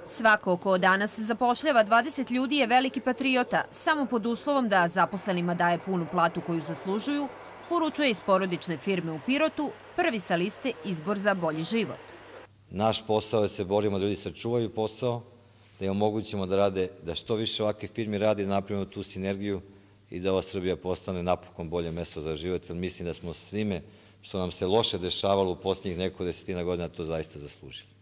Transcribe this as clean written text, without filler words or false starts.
Svako ko danas zapošljava 20 ljudi je veliki patriota, samo pod uslovom da zaposlenima daje punu platu koju zaslužuju, poručuje iz porodične firme u Pirotu, prvi sa liste Izbor za bolji život. Naš posao je da se borimo da ljudi sačuvaju posao, da im omogućimo da rade, da što više ovakvih firmi radi, da napravimo tu sinergiju i da ova Srbija postane napokon bolje mesto za život, jer mislim da smo svime što nam se loše dešavalo u posljednjih nekoliko desetina godina to zaista zaslužili.